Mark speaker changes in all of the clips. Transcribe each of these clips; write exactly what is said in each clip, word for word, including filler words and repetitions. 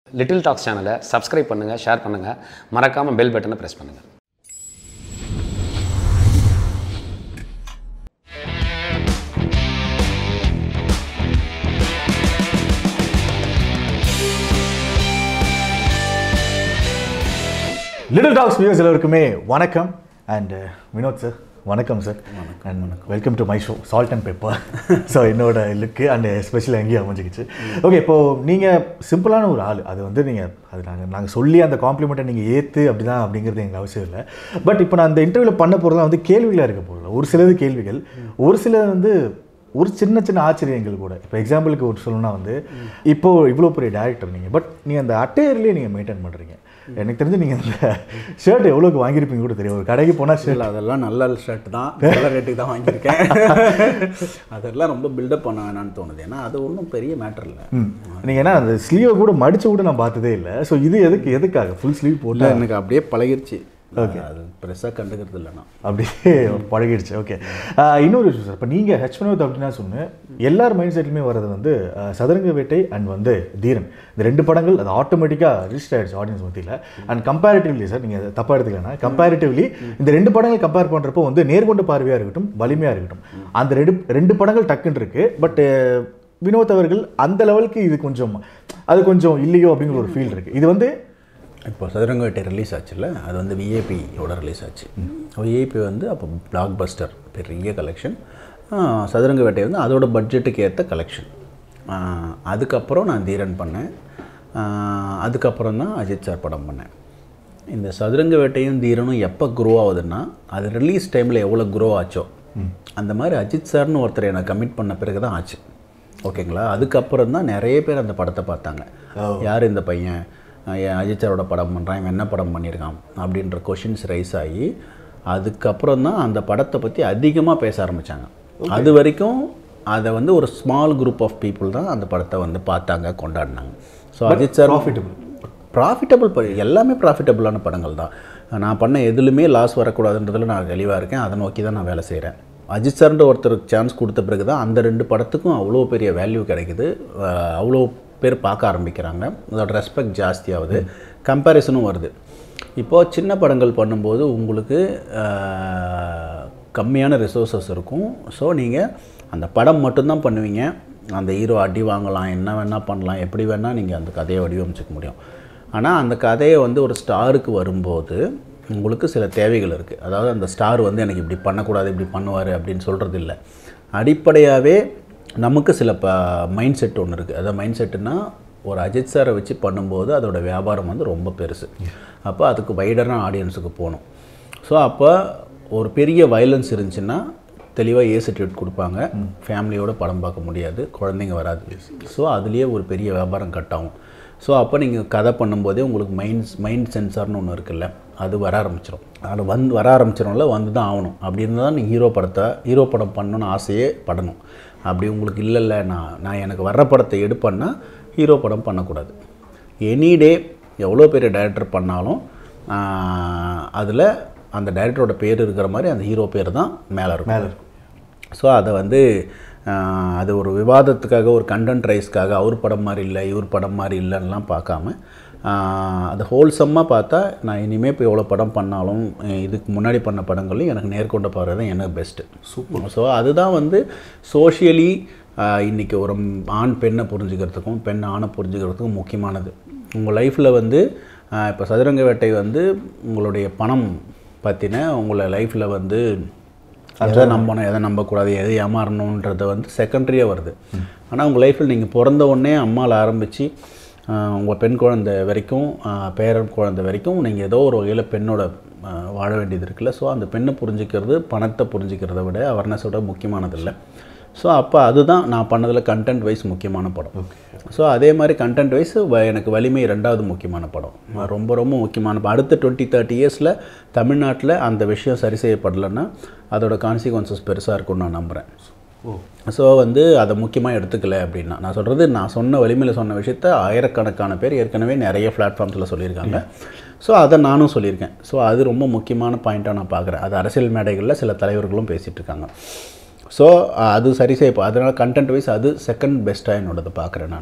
Speaker 1: Little talks சேனலை subscribe பண்ணுங்கள், share பண்ணுங்கள், மறக்காமல் பெல் பட்டனை ப்ரெஸ் பண்ணுங்கள்.
Speaker 2: லிட்டில் டாக்ஸ் வியூவர்ஸ் எல்லாருக்குமே வணக்கம். அண்ட் வினோத் சார் வணக்கம் sir. And welcome to my show salt and pepper. So என்னோட லுக்கு அண்ட் எஸ்பெஷலி அங்கேயும் அமைஞ்சிக்கிச்சு. ஓகே, இப்போது நீங்கள் சிம்பிளான ஒரு ஆள், அது வந்து நீங்கள் அது நாங்கள் நாங்கள் சொல்லி அந்த காம்ப்ளிமெண்ட்டை நீங்கள் ஏற்று அப்படி தான் அப்படிங்கிறது எங்களுக்கு அவசியம் இல்லை. பட் இப்போ நான் அந்த இன்டர்வியூவில் பண்ண போகிறதுலாம் வந்து கேள்விகளாக இருக்க போகிறதில்ல. ஒரு சிலது கேள்விகள், ஒரு சிலது வந்து ஒரு சின்ன சின்ன ஆச்சரியங்கள் கூட. இப்போ எக்ஸாம்பிளுக்கு ஒரு சொல்லணும்னா வந்து இப்போது இவ்வளோ பெரிய டேரக்டர் நீங்கள், பட் நீங்கள் அந்த அட்டையர்லேயே நீங்கள் மெயின்டைன் பண்ணுறீங்க. எனக்கு தெரிஞ்சு நீங்கள் அந்த ஷர்ட் எவ்வளோக்கு வாங்கியிருப்பீங்க கூட தெரியும். ஒரு கடைக்கு போனால் ஷர்ட்
Speaker 3: அதெல்லாம் நல்ல ஷர்ட் தான், நல்ல ரேட்டுக்கு தான் வாங்கியிருக்கேன். அதெல்லாம் ரொம்ப பில்டப் பண்ண வேணான்னு தோணுது. ஏன்னா அது ஒன்றும் பெரிய மேட்டர் இல்லை.
Speaker 2: நீங்கள் ஏன்னா அந்த ஸ்லீவை கூட மடித்து கூட நான் பார்த்ததே இல்லை. ஸோ இது எதுக்கு எதுக்காக ஃபுல் ஸ்லீவ் போட்டால்
Speaker 3: எனக்கு அப்படியே பழகிடுச்சு.
Speaker 2: ஓகே,
Speaker 3: அது பெருசாக கண்டுக்கிறது இல்லைண்ணா,
Speaker 2: அப்படியே பழகிடுச்சு. ஓகே, இன்னொரு விஷயம் சார், இப்போ நீங்கள் ஹெச் வினோத் அப்படின்னா சொன்னேன், எல்லார் மைண்ட் செட்லையுமே வர்றது வந்து சதுரங்க வேட்டை அண்ட் வந்து தீரன், இந்த ரெண்டு படங்கள் அது ஆட்டோமேட்டிக்காக ரிஜிஸ்டர் ஆகிடுச்சு ஆடியன்ஸ் மத்தியில். அண்ட் கம்பேரிட்டிவ்லி சார், நீங்கள் தப்பாக எடுத்துக்கலன்னா கம்பேரிட்டிவ்லி இந்த ரெண்டு படங்கள் கம்பேர் பண்ணுறப்போ வந்து நேர்கொண்ட பார்வையாக இருக்கட்டும், வலிமையாக இருக்கட்டும், அந்த ரெண்டு ரெண்டு படங்கள் டக்குன்னு இருக்குது. பட் வினோத் அவர்கள் அந்த லெவலுக்கு இது கொஞ்சம் அது கொஞ்சம் இல்லையோ அப்படிங்கிற ஒரு ஃபீல் இருக்குது. இது வந்து
Speaker 3: இப்போ சதுரங்க வேட்டை ரிலீஸ் ஆச்சுல்ல, அது வந்து விஏபியோட ரிலீஸ் ஆச்சு. விஏபி வந்து அப்போ பிளாக் பஸ்டர் பெரிய கலெக்ஷன். சதுரங்க வேட்டை வந்து அதோட பட்ஜெட்டுக்கு ஏற்ற கலெக்ஷன். அதுக்கப்புறம் நான் தீரன் பண்ணேன். அதுக்கப்புறம் தான் அஜித் சார் படம் பண்ணேன். இந்த சதுரங்க வேட்டையும் தீரனும் எப்போ க்ரோ ஆகுதுன்னா, அது ரிலீஸ் டைமில் எவ்வளோ க்ரோ ஆச்சோ அந்த மாதிரி அஜித் சார்னு ஒருத்தர் என்னை கமிட் பண்ண பிறகு தான் ஆச்சு. ஓகேங்களா? அதுக்கப்புறம் தான் நிறைய பேர் அந்த படத்தை பார்த்தாங்க. யார் இந்த பையன், அஜித் சாரோட படம் பண்ணுறான், இவன் என்ன படம் பண்ணியிருக்கான் அப்படின்ற கொஷின்ஸ் ரைஸ் ஆகி அதுக்கப்புறம் தான் அந்த படத்தை பற்றி அதிகமாக பேச ஆரம்பித்தாங்க. அது வரைக்கும் அதை வந்து ஒரு ஸ்மால் குரூப் ஆஃப் பீப்புள் தான் அந்த படத்தை வந்து பார்த்தாங்க, கொண்டாடினாங்க. So Ajith sir profitable profitable எல்லாமே ப்ராஃபிட்டபிளான படங்கள் தான். நான் பண்ண எதுலையுமே லாஸ் வரக்கூடாதுன்றதில் நான் தெளிவாக இருக்கேன். அதை நோக்கி தான் நான் வேலை செய்கிறேன். அஜித் சார்ன்ற ஒருத்தருக்கு சான்ஸ் கொடுத்த பிறகு தான் அந்த ரெண்டு படத்துக்கும் அவ்வளோ பெரிய வேல்யூ கிடைக்குது, அவ்வளோ பேர் பார்க்க ஆரம்பிக்கிறாங்க, அதோட ரெஸ்பெக்ட் ஜாஸ்தியாகுது, கம்பேரிசனும் வருது. இப்போது சின்ன படங்கள் பண்ணும்போது உங்களுக்கு கம்மியான ரிசோர்ஸஸ் இருக்கும். ஸோ நீங்கள் அந்த படம் மட்டும்தான் பண்ணுவீங்க. அந்த ஹீரோ அடி வாங்கலாம், என்ன வேணால் பண்ணலாம், எப்படி வேணால் நீங்கள் அந்த கதையை வடிவமைச்சிக்க முடியும். ஆனால் அந்த கதையை வந்து ஒரு ஸ்டாருக்கு வரும்போது உங்களுக்கு சில தேவைகள் இருக்குது. அதாவது அந்த ஸ்டார் வந்து எனக்கு இப்படி பண்ணக்கூடாது, இப்படி பண்ணுவார் அப்படின்னு சொல்கிறது இல்லை. அடிப்படையாகவே நமக்கு சில ப மைண்ட் செட் ஒன்று இருக்குது. அதாவது மைண்ட் செட்டுன்னா ஒரு அஜித் சாரை வச்சு பண்ணும்போது அதோடய வியாபாரம் வந்து ரொம்ப பெருசு. அப்போ அதுக்கு வைடரான ஆடியன்ஸுக்கு போகணும். ஸோ அப்போ ஒரு பெரிய வயலன்ஸ் இருந்துச்சுன்னா தெளிவாக ஏ சர்டிஃபிகேட் கொடுப்பாங்க, ஃபேமிலியோடு படம் பார்க்க முடியாது, குழந்தைங்க வராது. ஸோ அதுலேயே ஒரு பெரிய வியாபாரம் கட் ஆகும். ஸோ அப்போ நீங்கள் கதை பண்ணும்போதே உங்களுக்கு மைண்ட் மைண்ட் சென்சார்னு ஒன்று இருக்குல்ல, அது வர ஆரம்பிச்சிடும். அதில் வந்து வர ஆரம்பிச்சிடும்ல, வந்து தான் ஆகணும். அப்படி இருந்தால் தான் நீங்கள் ஹீரோ படத்தை ஹீரோ படம் பண்ணணுன்னு ஆசையே படணும். அப்படி உங்களுக்கு இல்லை இல்லை நான் நான் எனக்கு வர்ற படத்தை எடுப்பேன்னா ஹீரோ படம் பண்ணக்கூடாது. எனி டே எவ்வளோ பெரிய டைரக்டர் பண்ணாலும் அதில் அந்த டைரக்டரோட பேர் இருக்கிற மாதிரி அந்த ஹீரோ பேர் தான் மேலே இருக்கும் மேலே இருக்கும் ஸோ அதை வந்து அது ஒரு விவாதத்துக்காக, ஒரு கண்டென்ட் ரைஸ்க்காக அவர் படம் மாதிரி இல்லை, இவர் படம் மாதிரி இல்லைன்னெலாம் பார்க்காம அது ஹோல்சம்மாக பார்த்தா நான் இனிமேல் இப்போ எவ்வளோ படம் பண்ணாலும் இதுக்கு முன்னாடி பண்ண படங்களும் எனக்கு நேர்கொண்ட பார்வை தான் எனக்கு பெஸ்ட்டு. சூப்பர். ஸோ அதுதான் வந்து சோஷியலி இன்றைக்கி ஒரு ஆண் பெண்ணை புரிஞ்சுக்கிறதுக்கும் பெண் ஆணை புரிஞ்சுக்கிறதுக்கும் முக்கியமானது. உங்கள் லைஃப்பில் வந்து இப்போ சதுரங்க வேட்டை வந்து உங்களுடைய பணம் பற்றின உங்களை லைஃப்பில் வந்து எதை நம்பணும், எதை நம்பக்கூடாது, எதை ஏமாறணுன்றதை வந்து செகண்டரியாக வருது. ஆனால் உங்கள் லைஃப்பில் நீங்கள் பிறந்த உடனே அம்மாவில் ஆரம்பித்து உங்கள் பெண் குழந்தை வரைக்கும், பேரன் குழந்தை வரைக்கும் நீங்கள் ஏதோ ஒரு வகையில் பெண்ணோட வாழ வேண்டியது இருக்குல்ல. ஸோ அந்த பெண்ணை புரிஞ்சிக்கிறது பணத்தை புரிஞ்சிக்கிறத விட அவேர்னஸோட முக்கியமானதில்லை. ஸோ அப்போ அதுதான் நான் பண்ணதில் கண்டென்ட் வைஸ் முக்கியமான படம். ஸோ அதே மாதிரி கண்டென்ட் வைஸ் எனக்கு வலிமை ரெண்டாவது முக்கியமான படம், ரொம்ப ரொம்ப முக்கியமான. அடுத்த டுவெண்ட்டி தேர்ட்டி இயர்ஸில் தமிழ்நாட்டில் அந்த விஷயம் சரி செய்யப்படலைன்னா அதோட கான்சிக்வன்சஸ் பெருசாக இருக்கும்னு நான் நம்புகிறேன். ஸோ வந்து அதை முக்கியமாக எடுத்துக்கல அப்படின்னா நான் சொல்கிறது, நான் சொன்ன வலிமையில் சொன்ன விஷயத்த ஆயிரக்கணக்கான பேர் ஏற்கனவே நிறைய பிளாட்ஃபார்ம்ஸில் சொல்லியிருக்காங்க. ஸோ அதை நானும் சொல்லியிருக்கேன். ஸோ அது ரொம்ப முக்கியமான பாயிண்ட்டாக நான் பார்க்குறேன். அது அரசியல் மேடைகளில் சில தலைவர்களும் பேசிகிட்டு இருக்காங்க. ஸோ அது சரி செய்ய, அதனால் கண்டென்ட் வைஸ் அது செகண்ட் பெஸ்ட்டாக என்னோடது பார்க்குறேன் நான்.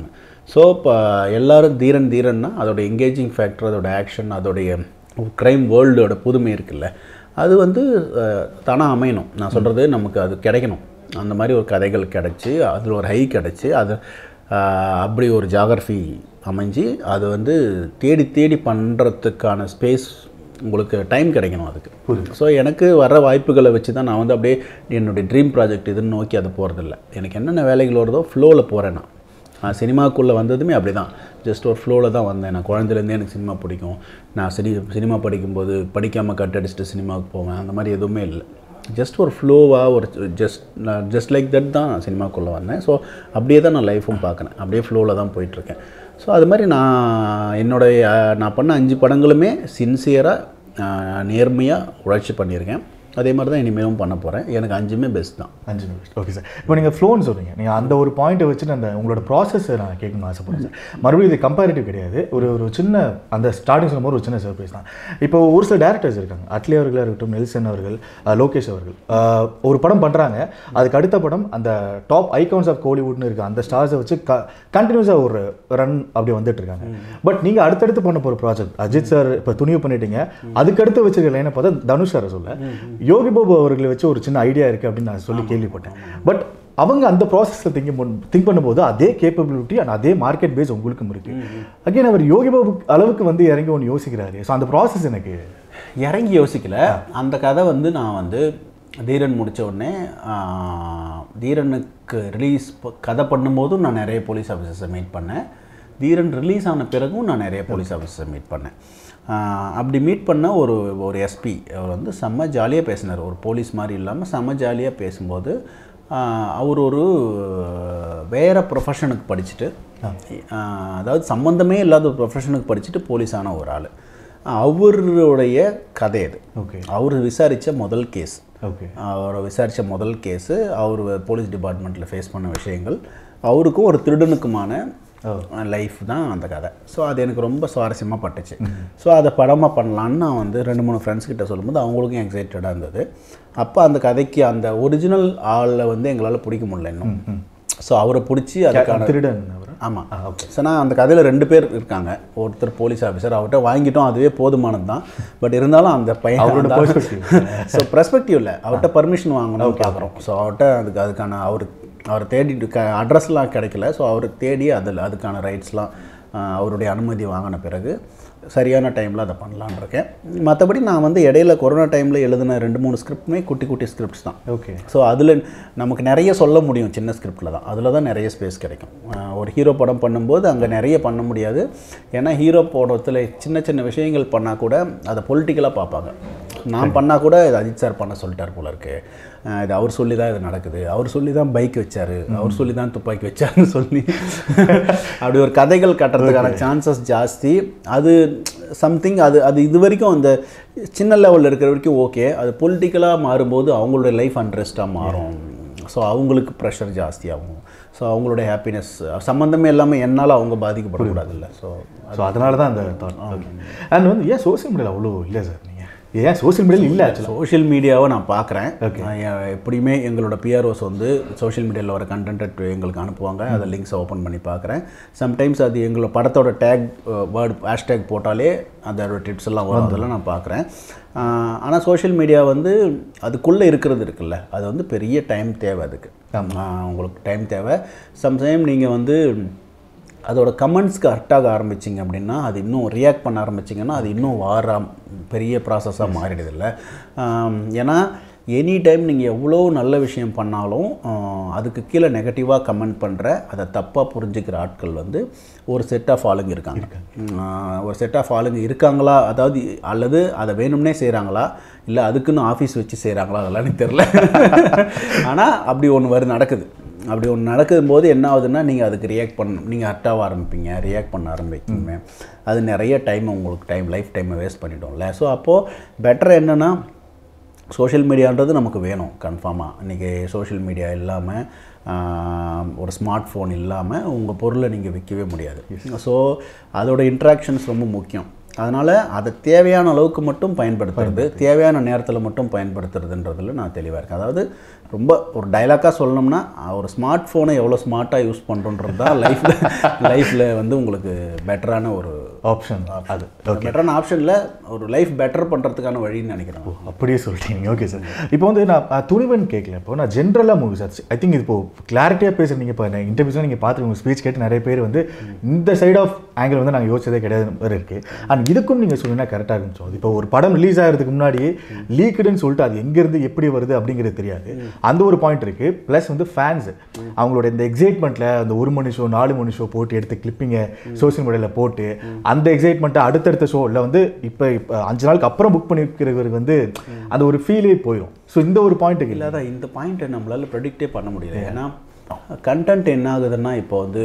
Speaker 3: ஸோ இப்போ எல்லோரும் தீரன் தீரன்னா அதோட என்கேஜிங் ஃபேக்டர், அதோட ஆக்ஷன், அதோடைய க்ரைம் வேர்ல்டோட புதுமை இருக்குல்ல, அது வந்து தானாக அமையணும். நான் சொல்கிறது நமக்கு அது கிடைக்கணும். அந்த மாதிரி ஒரு கதைகள் கிடச்சி அதில் ஒரு ஹை கிடச்சி அது அப்படி ஒரு ஜாகிரஃபி அமைஞ்சு அது வந்து தேடி தேடி பண்ணுறதுக்கான ஸ்பேஸ் உங்களுக்கு டைம் கிடைக்கணும் அதுக்கு. ஸோ எனக்கு வர வாய்ப்புகளை வச்சு தான் நான் வந்து அப்படியே என்னுடைய ட்ரீம் ப்ராஜெக்ட் இதுன்னு நோக்கி அது போகிறதில்ல. எனக்கு என்னென்ன வேலைகள் வருதோ ஃப்ளோவில் போகிறேன். நான் நான் சினிமாக்குள்ளே வந்ததுமே அப்படி தான், ஜஸ்ட் ஒரு ஃப்ளோவில் தான் வந்தேன். நான் குழந்தைலேருந்தே எனக்கு சினிமா பிடிக்கும். நான் சினி சினிமா படிக்கும்போது படிக்காமல் கட் அடிச்சுட்டு சினிமாவுக்கு போவேன், அந்த மாதிரி எதுவுமே இல்லை. ஜஸ்ட் ஒரு ஃப்ளோவாக ஒரு ஜஸ்ட் நான் ஜஸ்ட் லைக் தட் தான் நான் சினிமாக்குள்ளே வந்தேன். ஸோ அப்படியே தான் நான் லைஃப்பும் பார்க்குறேன், அப்படியே ஃப்ளோவில் தான் போயிட்டுருக்கேன். ஸோ அது மாதிரி நான் என்னுடைய நான் பண்ண அஞ்சு படங்களுமே சின்சியராக நேர்மையாக உழைச்சி பண்ணியிருக்கேன். அதே மாதிரி தான் இனிமேலும் பண்ண போகிறேன். எனக்கு அஞ்சுமே பெஸ்ட் தான்.
Speaker 2: அஞ்சுமே பெஸ்ட். Okay sir. இப்போ நீங்கள் ஃப்ளோன்னு சொல்கிறீங்க, நீங்கள் அந்த ஒரு பாயிண்ட்டை வச்சுட்டு அந்த உங்களோட ப்ராசஸை நான் கேட்கணும்னு ஆசைப்படுறேன் சார். மறுபடியும் இது கம்பேரிட்டிவ் கிடையாது, ஒரு ஒரு சின்ன அந்த ஸ்டார்டிங் சொல்லும்போது ஒரு சின்ன சர்ப்ரைஸ் தான். இப்போ ஒரு சில டேரக்டர்ஸ் இருக்காங்க, அட்லி அவர்களாக இருக்கட்டும், நெல்சன் அவர்கள், லோகேஷ் அவர்கள், ஒரு படம் பண்ணுறாங்க, அதுக்கு அடுத்த படம் அந்த டாப் ஐகான்ஸ் ஆஃப் கோலிவுட்னு இருக்குது அந்த ஸ்டார்ஸை வச்சு க கண்டினியூஸாக ஒரு ரன் அப்படி வந்துட்டு இருக்காங்க. பட் நீங்கள் அடுத்தடுத்து பண்ண போகிற ப்ராஜெக்ட் அஜித் சார் இப்போ துணிவு பண்ணிட்டீங்க, அதுக்கடுத்து வச்சிருக்க லைனை பார்த்தா தனுஷ் சாரை சொல்ல யோகி பாபு அவர்களை வச்சு ஒரு சின்ன ஐடியா இருக்குது அப்படின்னு நான் சொல்லி கேள்விப்பட்டேன். பட் அவங்க அந்த ப்ராசஸில் திங்க் திங்க் பண்ணும்போது அதே கேப்பபிலிட்டி அண்ட் அதே மார்க்கெட் பேஸ் உங்களுக்கும் இருக்குது. அகைன் அவர் யோகி பாபு அளவுக்கு வந்து இறங்கி ஒன்று யோசிக்கிறாரு. ஸோ அந்த ப்ராசஸ் எனக்கு
Speaker 3: இறங்கி யோசிக்கல. அந்த கதை வந்து நான் வந்து தீரன் முடித்த உடனே தீரனுக்கு ரிலீஸ் கதை பண்ணும்போதும் நான் நிறைய போலீஸ் ஆஃபீஸர்ஸை மீட் பண்ணேன். தீரன் ரிலீஸ் ஆன பிறகும் நான் நிறைய போலீஸ் ஆஃபீஸரை மீட் பண்ணேன். அப்படி மீட் பண்ண ஒரு ஒரு எஸ்பி அவர் வந்து செம்ம ஜாலியாக பேசினார். ஒரு போலீஸ் மாதிரி இல்லாமல் செம்ம ஜாலியாக பேசும்போது அவர் ஒரு வேறு ப்ரொஃபஷனுக்கு படிச்சுட்டு, அதாவது சம்மந்தமே இல்லாத ஒரு ப்ரொஃபஷனுக்கு படிச்சுட்டு போலீஸ் ஆன ஒரு ஆள். அவருடைய கதை அது. ஓகே. அவர் விசாரித்த முதல் கேஸ். ஓகே. அவரை விசாரித்த முதல் கேஸு, அவர் போலீஸ் டிபார்ட்மெண்ட்டில் ஃபேஸ் பண்ண விஷயங்கள், அவருக்கும் ஒரு திருடனுக்குமான லைஃப் தான் அந்த கதை. ஸோ அது எனக்கு ரொம்ப சுவாரஸ்யமாக பட்டுச்சு. ஸோ அதை படமாக பண்ணலான்னு நான் வந்து ரெண்டு மூணு ஃப்ரெண்ட்ஸ் கிட்ட சொல்லும்போது அவங்களுக்கும் எக்ஸைட்டடாக இருந்தது. அப்போ அந்த கதைக்கு அந்த ஒரிஜினல் ஆளை வந்து எங்களால் பிடிக்க முடியல இன்னும். ஸோ அவரை பிடிச்சி அதுக்கான திருடன். ஆமாம். ஓகே. ஸோ நான் அந்த கதையில் ரெண்டு பேர் இருக்காங்க. ஒருத்தர் போலீஸ் ஆஃபீஸர், அவர்கிட்ட வாங்கிட்டோம், அதுவே போதுமானது தான். பட் இருந்தாலும் அந்த பையன் அவரோட ஸோ பெர்ஸ்பெக்டிவ் இல்லை, அவர்கிட்ட பர்மிஷன் வாங்கணும் பார்க்குறோம். ஸோ அவர்கிட்ட அதுக்கு அதுக்கான அவர் அவரை தேடிட்டு க அட்ரஸ்லாம் கிடைக்கல. ஸோ அவருக்கு தேடி அதில் அதுக்கான ரைட்ஸ்லாம் அவருடைய அனுமதி வாங்கின பிறகு சரியான டைமில் அதை பண்ணலான்னு இருக்கேன். மற்றபடி நான் வந்து இடையில கொரோனா டைமில் எழுதின ரெண்டு மூணு ஸ்கிரிப்டுமே குட்டி குட்டி ஸ்கிரிப்ட்ஸ் தான். ஓகே. ஸோ அதில் நமக்கு நிறைய சொல்ல முடியும் சின்ன ஸ்கிரிப்டில் தான், அதில் தான் நிறைய ஸ்பேஸ் கிடைக்கும். ஒரு ஹீரோ படம் பண்ணும்போது அங்கே நிறைய பண்ண முடியாது. ஏன்னா ஹீரோ படத்தில் சின்ன சின்ன விஷயங்கள் பண்ணால் கூட அதை பொலிட்டிக்கலாக பார்ப்பாங்க. நான் பண்ணால் கூட இது அஜித் சார் பண்ண சொல்லிட்டார் போல இருக்குது, இது அவர் சொல்லி தான் இது நடக்குது, அவர் சொல்லி தான் பைக் வச்சார், அவர் சொல்லி தான் துப்பாக்கி வச்சாருன்னு சொல்லி அப்படி ஒரு கதைகள் கட்டுறதுக்கான சான்சஸ் ஜாஸ்தி. அது சம்திங் அது அது இது வரைக்கும் அந்த சின்ன லெவலில் இருக்கிற வரைக்கும் ஓகே. அது பொலிட்டிக்கலாக மாறும்போது அவங்களுடைய லைஃப் அன்ரெஸ்ட்டாக மாறும். ஸோ அவங்களுக்கு ப்ரெஷர் ஜாஸ்தியாகும். ஸோ அவங்களுடைய ஹாப்பினஸ் சம்மந்தமே எல்லாமே என்னால் அவங்க பாதிக்கப்படக்கூடாது இல்லை. ஸோ
Speaker 2: ஸோ அதனால தான் அந்த தாட். அண்ட் வந்து ஏன் சோசியல் மீடியாவில் அவ்வளோ இல்லை சார்? நீங்கள் ஏன் சோஷியல் மீடியாவில் இல்லை?
Speaker 3: சோஷியல் மீடியாவை நான் பார்க்குறேன். எப்படியுமே எங்களோட பிஆர்ஓஸ் வந்து சோஷியல் மீடியாவில் வர கண்டென்ட் எங்களுக்கு அனுப்புவாங்க. அதை லிங்க்ஸை ஓப்பன் பண்ணி பார்க்குறேன். சம்டைம்ஸ் அது எங்களோட படத்தோட டேக் வேர்டு ஹேஷ்டேக் போட்டாலே அதோட டிப்ஸ் எல்லாம் வரும், அதெல்லாம் நான் பார்க்குறேன். ஆனால் சோஷியல் மீடியா வந்து அதுக்குள்ளே இருக்கிறது இருக்குல்ல, அது வந்து பெரிய டைம் தேவை. அதுக்கு உங்களுக்கு டைம் தேவை. சம்டைம் நீங்கள் வந்து அதோட கமெண்ட்ஸ்க்கு அர்ட்டாக ஆரம்பிச்சிங்க அப்படின்னா, அது இன்னும் ரியாக்ட் பண்ண ஆரம்பிச்சிங்கன்னா அது இன்னும் வார பெரிய ப்ராசஸாக மாறிடுதில்ல. ஏன்னா எனி டைம் நீங்கள் எவ்வளோ நல்ல விஷயம் பண்ணாலும் அதுக்கு கீழே நெகட்டிவாக கமெண்ட் பண்ணுற, அதை தப்பாக புரிஞ்சுக்கிற ஆட்கள் வந்து ஒரு செட் ஆஃப் ஆளுங்க இருக்காங்க. ஒரு செட் ஆஃப் ஆளுங்க இருக்காங்களா, அதாவது அல்லது அதை வேணும்னே செய்கிறாங்களா, இல்லை அதுக்குன்னு ஆஃபீஸ் வச்சு செய்கிறாங்களா, அதெல்லாம் எனக்கு தெரில. ஆனால் அப்படி ஒன்று வரும் நடக்குது. அப்படி ஒன்று நடக்கும் போது என்ன ஆகுதுன்னா, நீங்கள் அதுக்கு ரியாக்ட் பண்ண நீங்கள் ஹர்ட்டாக ஆரம்பிப்பீங்க, ரியாக்ட் பண்ண ஆரம்பிப்பீங்க. அது நிறைய டைம் உங்களுக்கு டைம் லைஃப் டைமை வேஸ்ட் பண்ணிட்டோம்ல. ஸோ அப்போது பெட்டர் என்னென்னா, சோஷியல் மீடியான்றது நமக்கு வேணும் கன்ஃபார்மாக. இன்றைக்கி சோஷியல் மீடியா இல்லாமல், ஒரு ஸ்மார்ட் ஃபோன் இல்லாமல் உங்கள் பொருளை நீங்கள் விற்கவே முடியாது. ஸோ அதோட இன்ட்ராக்ஷன்ஸ் ரொம்ப முக்கியம். அதனால் அதை தேவையான அளவுக்கு மட்டும் பயன்படுத்துறது, தேவையான நேரத்தில் மட்டும் பயன்படுத்துறதுன்றதுல நான் தெளிவாக இருக்கேன். அதாவது ரொம்ப ஒரு டைலாக்காக சொல்லணும்னா ஒரு ஸ்மார்ட் ஃபோனை எவ்வளோ ஸ்மார்ட்டாக யூஸ் பண்ணுறோன்றது தான் லைஃப்பில் லைஃப்பில் வந்து உங்களுக்கு பெட்டரான ஒரு
Speaker 2: ஆப்ஷன். அது
Speaker 3: பெட்டரான ஆப்ஷனில் ஒரு லைஃப் பெட்டர் பண்ணுறதுக்கான வழின்னு நினைக்கிறேன்.
Speaker 2: அப்படியே சொல்லிட்டீங்க. Okay sir. இப்போ வந்து நான் துணிவன் கேட்கல, இப்போ நான் ஜென்ரலாக மூவிஸ் ஆச்சு ஐ திங்க் இப்போ கிளாரிட்டியாக பேசுகிறீங்க. இப்போ இன்டர்வியூஸ்லாம் நீங்கள் பார்த்துருங்க, உங்கள் ஸ்பீச் கேட்டு நிறைய பேர் வந்து இந்த சைட் ஆஃப் ஆங்கிள் வந்து நாங்கள் யோசிச்சதே கிடையாது மாதிரி இருக்குது. அண்ட் இதுக்கும் நீங்கள் சொன்னீங்கன்னா கரெக்டாக இருந்துச்சோம். இப்போ ஒரு படம் ரிலீஸ் ஆகிறதுக்கு முன்னாடியே லீக்குடுன்னு சொல்லிட்டு அது எங்கேருந்து எப்படி வருது அப்படிங்கிறது தெரியாது. அந்த ஒரு பாயிண்ட் இருக்குது. ப்ளஸ் வந்து ஃபேன்ஸ் அவங்களோட இந்த எக்ஸைட்மெண்ட்டில் அந்த ஒரு மணி ஷோ நாலு மணி ஷோ போட்டு எடுத்து கிளிப்பிங்கை சோஷியல் மீடியாவில் போட்டு அந்த எக்ஸைட்மெண்ட்டை அடுத்தடுத்த ஷோவில் வந்து இப்போ இப்போ அஞ்சு நாளுக்கு அப்புறம் புக் பண்ணிக்கிறவருக்கு வந்து அந்த ஒரு ஃபீலே போயிடும். ஸோ இந்த ஒரு பாயிண்ட்டுக்கு
Speaker 3: இல்லாத இந்த பாயிண்ட்டை நம்மளால் ப்ரெடிக்டே பண்ண முடியல. ஏன்னா கண்டென்ட் என்ன ஆகுதுன்னா இப்போ வந்து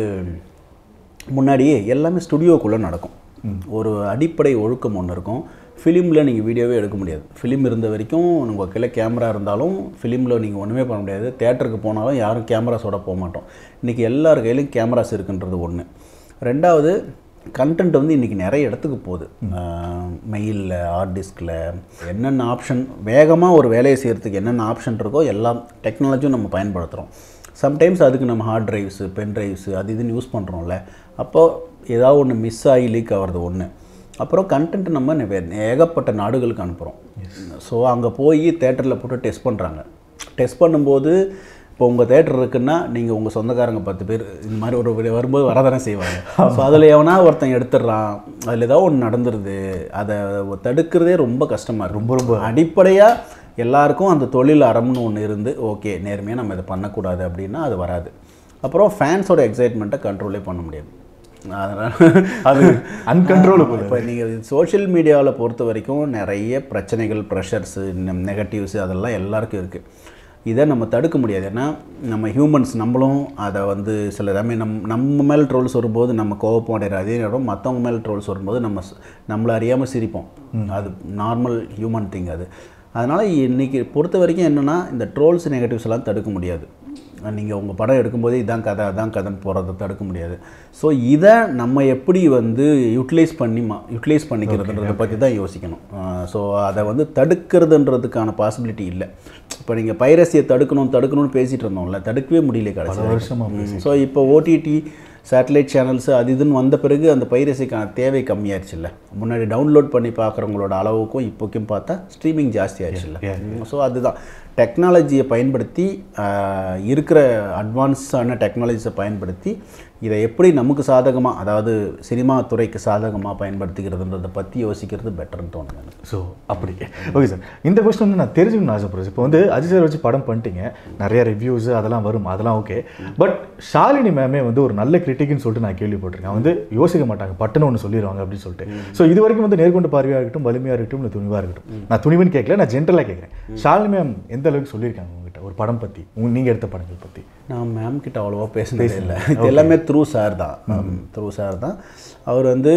Speaker 3: முன்னாடியே எல்லாமே ஸ்டுடியோக்குள்ளே நடக்கும். ஒரு அடிப்படை ஒழுக்கம் ஒன்று இருக்கும். ஃபிலிமில் நீங்கள் வீடியோவே எடுக்க முடியாது. ஃபிலிம் இருந்த வரைக்கும் உங்கள் கையில் கேமரா இருந்தாலும் ஃபிலிமில் நீங்கள் ஒன்றுமே பண்ண முடியாது. தேட்டருக்கு போனாலும் யாரும் கேமராஸோட போக மாட்டோம். இன்றைக்கி எல்லார் கையிலையும் கேமராஸ் இருக்குன்றது ஒன்று. ரெண்டாவது கண்டென்ட் வந்து இன்றைக்கி நிறைய இடத்துக்கு போகுது. மெயிலில், ஹார்ட் டிஸ்கில் என்னென்ன ஆப்ஷன் வேகமாக ஒரு வேலையை செய்கிறதுக்கு என்னென்ன ஆப்ஷன் இருக்கோ எல்லாம் டெக்னாலஜியும் நம்ம பயன்படுத்துகிறோம். சம்டைம்ஸ் அதுக்கு நம்ம ஹார்ட் ட்ரைவ்ஸு, பென் ட்ரைவ்ஸு அது இதுன்னு யூஸ் பண்ணுறோம்ல. அப்போது ஏதாவது ஒன்று மிஸ் ஆகி லீக் ஆகிறது ஒன்று. அப்புறம் கண்டென்ட் நம்ம ஏகப்பட்ட நாடுகளுக்கு அனுப்புகிறோம். ஸோ அங்கே போய் தேட்டரில் போட்டு டெஸ்ட் பண்ணுறாங்க. டெஸ்ட் பண்ணும்போது இப்போ உங்கள் தேட்டர் இருக்குன்னா நீங்கள் உங்கள் சொந்தக்காரங்க பத்து பேர் இந்த மாதிரி ஒரு வரும்போது வரதானே செய்வாங்க. ஸோ அதில் எவனா ஒருத்தன் எடுத்துடுறான், அதில் ஏதாவது ஒன்று நடந்துருது. அதை தடுக்கிறதே ரொம்ப கஷ்டமாக இருக்குது. ரொம்ப ரொம்ப அடிப்படையாக எல்லாருக்கும் அந்த தொழில் அறம்னு ஒன்று இருந்து ஓகே நேர்மையாக நம்ம இதை பண்ணக்கூடாது அப்படின்னா அது வராது. அப்புறம் ஃபேன்ஸோட எக்ஸைட்மெண்ட்டை கண்ட்ரோலே பண்ண முடியாது. அதனால் அது அன்கண்ட்ரோலபிள். இப்போ நீங்கள் சோஷியல் மீடியாவில் பொறுத்த வரைக்கும் நிறைய பிரச்சனைகள், ப்ரெஷர்ஸு, நெகட்டிவ்ஸு அதெல்லாம் எல்லாருக்கும் இருக்குது. இதை நம்ம தடுக்க முடியாது. ஏன்னா நம்ம ஹியூமன்ஸ் நம்மளும் அதை வந்து சில எல்லாமே நம் நம்ம மேலே ட்ரோல்ஸ் வரும்போது நம்ம கோவப்போம் அடைகிற அதே நேரம் மற்றவங்க மேலே ட்ரோல்ஸ் வரும்போது நம்ம நம்மளை அறியாமல் சிரிப்போம். அது நார்மல் ஹியூமன் திங் அது. அதனால் இன்றைக்கி பொறுத்த வரைக்கும் என்னென்னா இந்த ட்ரோல்ஸ் நெகட்டிவ்ஸ் எல்லாம் தடுக்க முடியாது. நீங்கள் உங்கள் படம் எடுக்கும்போதே இதான் கதை அதான் கதைன்னு போகிறத தடுக்க முடியாது. ஸோ இதை நம்ம எப்படி வந்து யூட்டிலைஸ் பண்ணி மா யூட்டிலைஸ் பண்ணிக்கிறதுன்றதை பற்றி தான் யோசிக்கணும். ஸோ அதை வந்து தடுக்கிறதுன்றதுக்கான பாசிபிலிட்டி இல்லை. இப்போ நீங்கள் பைரசியை தடுக்கணும் தடுக்கணும்னு பேசிகிட்டு இருந்தோம்ல, தடுக்கவே முடியல கடைசி வருஷமாக. ஸோ இப்போ ஓடிடி சேட்டலைட் சேனல்ஸு அது இதுன்னு வந்த பிறகு அந்த பைரசிக்கான தேவை கம்மியாகிடுச்சு இல்லை. முன்னாடி டவுன்லோட் பண்ணி பார்க்குறவங்களோட அளவுக்கும் இப்போக்கும் பார்த்தா ஸ்ட்ரீமிங் ஜாஸ்தி ஆகிடுச்சு இல்லை. ஸோ அதுதான் டெக்னாலஜியை பயன்படுத்தி இருக்கிற அட்வான்ஸான டெக்னாலஜிஸை பயன்படுத்தி இதை எப்படி நமக்கு சாதகமாக, அதாவது சினிமா துறைக்கு சாதகமாக பயன்படுத்திக்கிறதுன்றதை பற்றி யோசிக்கிறது பெட்டர்னு தோணுங்க எனக்கு.
Speaker 2: ஸோ அப்படி ஓகே சார். இந்த கொஸ்டின் வந்து நான் தெரிஞ்சுக்கணும்னு ஆசைப்படுறேன். இப்போ வந்து அஜித் சார் வச்சு படம் பண்ணிட்டீங்க, நிறைய ரிவ்யூஸு அதெல்லாம் வரும், அதெல்லாம் ஓகே. பட் ஷாலினி மேமே வந்து ஒரு நல்ல கிரிட்டிக்னு சொல்லிட்டு நான் கேள்விப்பட்டிருக்கேன். வந்து யோசிக்க மாட்டாங்க, பட்டுன்னு ஒன்று சொல்லிடுவாங்க அப்படின்னு சொல்லிட்டு. ஸோ இது வரைக்கும் வந்து நேர்கொண்டு பார்வையாக இருக்கட்டும், வலிமையாக இருக்கட்டும், இல்லை துணிவாக இருக்கட்டும், நான் துணிவுன்னு கேட்கல, நான் ஜென்ரலாக கேட்குறேன். ஷாலினி மேம் எந்த அளவுக்கு சொல்லியிருக்காங்க உங்ககிட்ட ஒரு படம் பற்றி, நீங்கள் எடுத்த படங்கள் பற்றி?
Speaker 3: நான் மேம் கிட்ட அவ்வளோவா பேசினதே இல்லை. இது எல்லாமே த்ரூ சார் தான். த்ரூ சார் தான். அவர் வந்து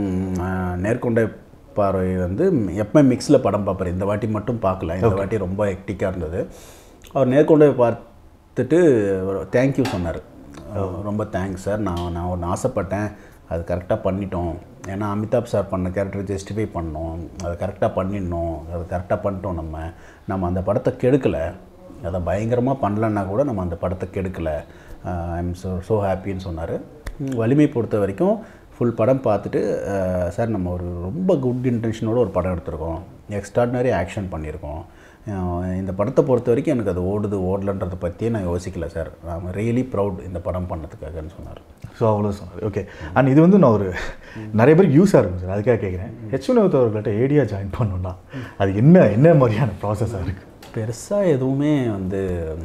Speaker 3: நேர்கொண்ட பார்வை வந்து எப்போ மிக்ஸில் படம் பார்ப்பார். இந்த வாட்டி மட்டும் பார்க்கல, இந்த வாட்டி ரொம்ப ஹெக்டிக்காக இருந்தது. அவர் நேர்கொண்ட பார்த்துட்டு தேங்க்யூ சொன்னார். ரொம்ப தேங்க்ஸ் சார், நான் நான் ஒன்று ஆசைப்பட்டேன், அது கரெக்டாக பண்ணிட்டோம். ஏன்னா அமிதாப் சார் பண்ண கேரக்டர் ஜஸ்டிஃபை பண்ணோம், அது கரெக்டாக பண்ணிடணும், அது கரெக்டாக பண்ணிட்டோம். நம்ம நம்ம அந்த படத்தை கெடுக்கலை, அதை பயங்கரமாக பண்ணலன்னா கூட நம்ம அந்த படத்தை கெடுக்கலை. ஐ எம் ஸோ ஸோ ஹாப்பின்னு சொன்னார். வலிமை பொறுத்த வரைக்கும் ஃபுல் படம் பார்த்துட்டு சார் நம்ம ஒரு ரொம்ப குட் இன்டென்ஷனோடு ஒரு படம் எடுத்திருக்கோம், எக்ஸ்ட்ராடினரி ஆக்ஷன் பண்ணியிருக்கோம், இந்த படத்தை பொறுத்த வரைக்கும் எனக்கு அது ஓடுது ஓடலன்றதை பற்றியே நான் யோசிக்கல சார், ஐ ரியலி ப்ரவுட் இந்த படம் பண்ணதுக்காகன்னு சொன்னார்.
Speaker 2: ஸோ அவ்வளோ சொன்னார். ஓகே. அண்ட் இது வந்து நான் ஒரு நிறைய பேருக்கு யூஸாக இருக்கும் சார், அதுக்காக கேட்குறேன். ஹெச் வினோத் அவர்கள்ட்ட ஏடியா ஜாயின் பண்ணணுன்னா அது என்ன என்ன மாதிரியான ப்ராசஸாக இருக்குது?
Speaker 3: பெருசாக எதுவுமே வந்து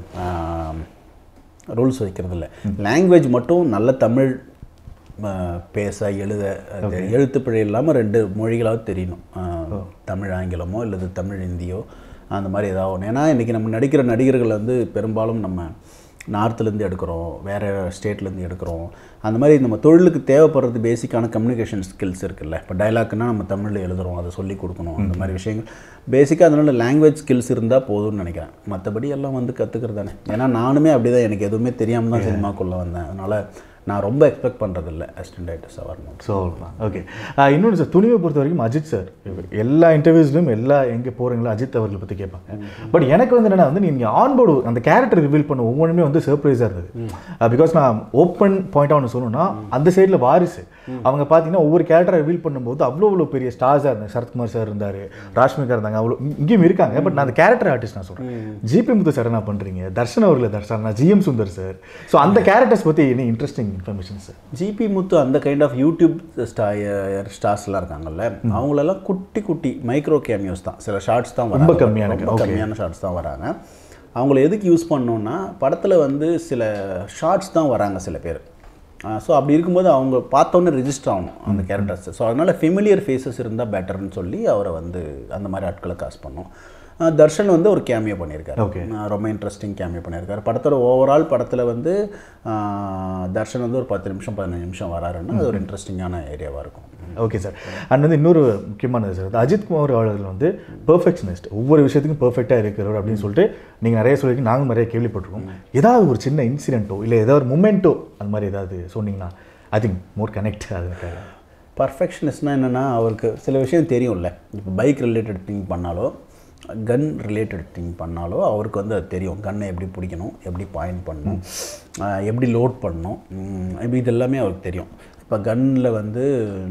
Speaker 3: ரூல்ஸ் வைக்கிறது இல்லை. லாங்குவேஜ் மட்டும் நல்ல தமிழ் பேச எழுத எழுத்து பிழை இல்லாமல் ரெண்டு மொழிகளாவது தெரியணும். தமிழ் ஆங்கிலமோ இல்லது தமிழ் ஹிந்தியோ அந்த மாதிரி ஏதாவது ஒன்று. ஏன்னா இன்றைக்கி நம்ம நடிக்கிற நடிகர்கள் வந்து பெரும்பாலும் நம்ம நார்த்துலேருந்து எடுக்கிறோம், வேறு ஸ்டேட்லேருந்து எடுக்கிறோம். அந்த மாதிரி நம்ம தொழிலுக்கு தேவைப்படுறது பேசிக்கான கம்யூனிகேஷன் ஸ்கில்ஸ் இருக்குல்ல. இப்போ டைலாக்னால் நம்ம தமிழில் எழுதுகிறோம், அதை சொல்லி கொடுக்கணும், அந்த மாதிரி விஷயங்கள் பேசிக்காக. அதனால் லாங்குவேஜ் ஸ்கில்ஸ் இருந்தால் போதும்னு நினைக்கிறேன். மற்றபடி எல்லாம் வந்து கற்றுக்கிறது தானே. ஏன்னா நானுமே அப்படி தான், எனக்கு எதுவுமே தெரியாமல் தான் சினிமாக்குள்ளே வந்தேன். அதனால் நான் ரொம்ப எக்ஸ்பெக்ட் பண்ணுறதில்ல அசிஸ்டன்ட் டைரக்டர்ஸாக வரணும்.
Speaker 2: So okay. இன்னொன்று சார், துணிவை பொறுத்த வரைக்கும் அஜித் சார் எல்லா இன்டர்வியூஸ்லையும் எல்லா எங்கே போகிறீங்களோ அஜித் அவர்களை பற்றி கேட்பாங்க. பட் எனக்கு வந்து என்னென்னா வந்து நீங்கள் ஆன்போர்டு அந்த கேரக்டர் ரிவீல் பண்ண ஒவ்வொன்றுமே வந்து சர்ப்ரைஸாக இருந்தது. பிகாஸ் நான் ஓப்பன் பாயிண்டாக ஒன்று சொல்லணும்னா அந்த சைடில் வாரிசு அவங்க பார்த்தீங்கன்னா ஒவ்வொரு கேரக்டரை ரிவீல் பண்ணும்போது அவ்வளோ அவ்வளோ பெரிய ஸ்டார்ஸாக இருந்தாங்க. சரத்குமார் சார் இருந்தார், ராஷ்மிகா இருந்தாங்க, அவ்வளோ இங்கேயும் இருக்காங்க. பட் நான் அந்த கேரக்டர் ஆர்டிஸ்ட் நான் சொல்கிறேன். ஜிபி முத்து சார் என்ன பண்ணுறீங்க, தர்ஷன் அவர்களை Darshan, GM Sundar sir. So அந்த கேரக்டர்ஸ் பற்றி என்ன interesting information sir?
Speaker 3: GP Muthu அந்த கைண்ட் ஆஃப் யூடியூப் ஸ்டா ஸ்டார்ஸ்லாம் இருக்காங்கல்ல, அவங்களெல்லாம் குட்டி குட்டி மைக்ரோ கேமியோஸ் தான், சில ஷார்ட்ஸ் தான்
Speaker 2: ரொம்ப கம்மியான
Speaker 3: கம்மியான ஷார்ட்ஸ் தான் வராங்க. அவங்கள எதுக்கு யூஸ் பண்ணோன்னா படத்தில் வந்து சில ஷார்ட்ஸ் தான் வராங்க சில பேர். ஸோ அப்படி இருக்கும்போது அவங்க பார்த்தோன்னே ரிஜிஸ்டர் ஆகணும் அந்த கேரக்டர்ஸ். ஸோ அதனால் ஃபெமிலியர் ஃபேஸஸ் இருந்தால் பெட்டர்னு சொல்லி அவரை வந்து அந்த மாதிரி ஆட்களை காஸ்ட் பண்ணோம். தர்ஷன் வந்து ஒரு கேமியோ பண்ணியிருக்காரு. ஓகே, ரொம்ப இன்ட்ரெஸ்டிங் கேமியோ பண்ணியிருக்காரு. படத்தோட ஓவரால் படத்தில் வந்து தர்ஷன் வந்து ஒரு பத்து நிமிஷம் பதினஞ்சு நிமிஷம் வராருன்னா அது ஒரு இன்ட்ரெஸ்டிங்கான ஏரியாவாக இருக்கும்.
Speaker 2: Okay sir. அண்ட் வந்து இன்னொரு முக்கியமானது சார், அஜித் குமார் அவர்கள் வந்து பெர்ஃபெக்ஷனிஸ்ட், ஒவ்வொரு விஷயத்துக்கும் பெர்ஃபெக்டாக இருக்கிறவர் அப்படின்னு சொல்லிட்டு நீங்கள் நிறைய சொல்லியிருக்கீங்க, நாங்களும் நிறைய கேள்விப்பட்டிருக்கோம். ஏதாவது ஒரு சின்ன இன்சிடென்ட்டோ இல்லை ஏதாவது ஒரு மூமெண்ட்டோ அந்த மாதிரி ஏதாவது சொன்னீங்கன்னா ஐ திங்க் மோர் கனெக்ட். அதுக்காக
Speaker 3: பர்ஃபெக்ஷனிஸ்ட்னால் என்னென்னா அவருக்கு சில விஷயம் தெரியும்ல. இப்போ பைக் ரிலேட்டட் திங் பண்ணாலோ கன் ரிலேட்டட் திங் பண்ணாலோ அவருக்கு வந்து அது தெரியும். கன்னை எப்படி பிடிக்கணும், எப்படி பாயிண்ட் பண்ணணும், எப்படி லோட் பண்ணணும், இப்படி இது எல்லாமே அவருக்கு தெரியும். இப்போ கன்னில் வந்து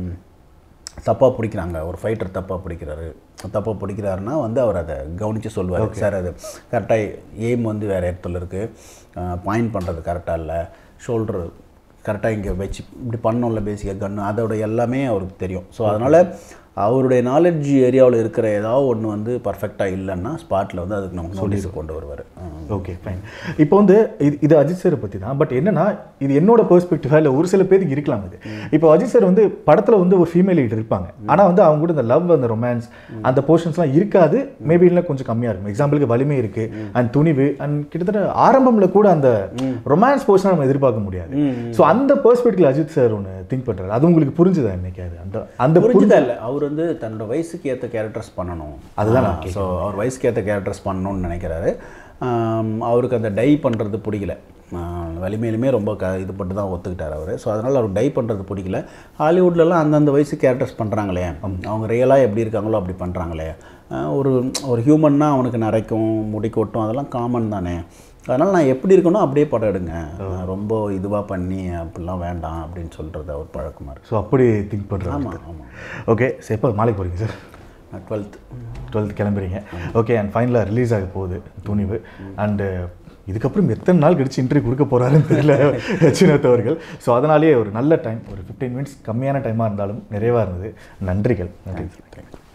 Speaker 3: தப்பாக பிடிக்கிறாங்க, ஒரு ஃபைட்டர் தப்பாக பிடிக்கிறாரு, தப்பாக பிடிக்கிறாருன்னா வந்து அவர் அதை கவனித்து சொல்லுவார். சார் அது கரெக்டாக எய்ம் வந்து வேறு இடத்துல இருக்குது, பாயிண்ட் பண்ணுறது கரெக்டாக இல்லை, ஷோல்டர் கரெக்டாக இங்கே வச்சு இப்படி பண்ணோம்ல பேசிக்காக கன்று, அதோட எல்லாமே அவருக்கு தெரியும். ஸோ அதனால் அவருடைய நாலேஜ் ஏரியாவில் இருக்கிற ஏதாவது ஒன்று வந்து பர்ஃபெக்டாக இல்லைன்னா ஸ்பாட்டில் வந்து அதுக்கு நம்ம நோட்டீஸ் கொண்டு வருவார்.
Speaker 2: Okay fine. இப்போ வந்து இது இது அஜித் சாரை பற்றி தான். பட் என்னன்னா இது என்னோட பெர்ஸ்பெக்டிவாக இல்லை, ஒரு சில பேருக்கு இருக்கலாம் இது. இப்போ அஜித் சார் வந்து படத்தில் வந்து ஒரு ஃபீமேல் லீடர் இருப்பாங்க, ஆனால் வந்து அவங்க கூட இந்த லவ் அந்த ரொமான்ஸ் அந்த போர்ஷன்ஸ்லாம் இருக்காது, மேபி இல்லை கொஞ்சம் கம்மியாக இருக்கும். எக்ஸாம்பிளுக்கு வலிமை இருக்குது அண்ட் துணிவு அண்ட் கிட்டத்தட்ட ஆரம்பமில் கூட அந்த ரொமான்ஸ் போர்ஷனை நம்ம எதிர்பார்க்க முடியாது. ஸோ அந்த பெர்ஸ்பெக்டிவ் அஜித் சார் ஒன்று திங்க் பண்ணுறாரு, அது உங்களுக்கு புரிஞ்சுதா என்னைக்காது? அந்த அந்த
Speaker 3: புரிஞ்சுதா இல்லை, அவர் வந்து தன்னோட வயசுக்கு ஏற்ற கேரக்டர்ஸ் பண்ணணும்,
Speaker 2: அதுதான்.
Speaker 3: ஸோ அவர் வயசுக்கு ஏற்ற கேரக்டர்ஸ் பண்ணணும்னு நினைக்கிறாரு. அவருக்கு அந்த டை பண்ணுறது பிடிக்கல, வலிமையிலுமே ரொம்ப க இது பட்டு தான் ஒத்துக்கிட்டார் அவர். ஸோ அதனால் அவர் டை பண்ணுறது பிடிக்கல. ஹாலிவுட்லலாம் அந்தந்த வயசு கேரக்டர்ஸ் பண்ணுறாங்களே, அவங்க ரியலாக எப்படி இருக்காங்களோ அப்படி பண்ணுறாங்களே. ஒரு ஒரு ஹியூமன்னா அவனுக்கு நரைக்கும் முடி கொட்டும், அதெல்லாம் காமன் தானே. அதனால் நான் எப்படி இருக்கணும் அப்படியே படம் எடுங்க, ரொம்ப இதுவாக பண்ணி அப்படிலாம் வேண்டாம் அப்படின்னு சொல்கிறது அவர் பழக்கமாக இருக்குது.
Speaker 2: ஸோ அப்படி திங்க் பண்ணுறேன்.
Speaker 3: ஆமாம் ஆமாம்.
Speaker 2: ஓகே சார், எப்போ மாலைக்கு போகிறீங்க சார்?
Speaker 3: நான் டுவெல்த்
Speaker 2: டுவெல்த் கிளம்புறீங்க. ஓகே, அண்ட் ஃபைனலாக ரிலீஸ் ஆக போகுது துணிவு. அண்டு இதுக்கப்புறம் எத்தனை நாள் கழிச்சு இன்டர்வியூ கொடுக்க போகிறாருன்னு தெரியல ஹெச்.வினோத் அவர்கள். ஸோ அதனாலேயே ஒரு நல்ல டைம், ஒரு ஃபிஃப்டீன் மினிட்ஸ் கம்மியான டைமாக இருந்தாலும் நிறைவாக இருந்தது. நன்றிகள். நன்றி.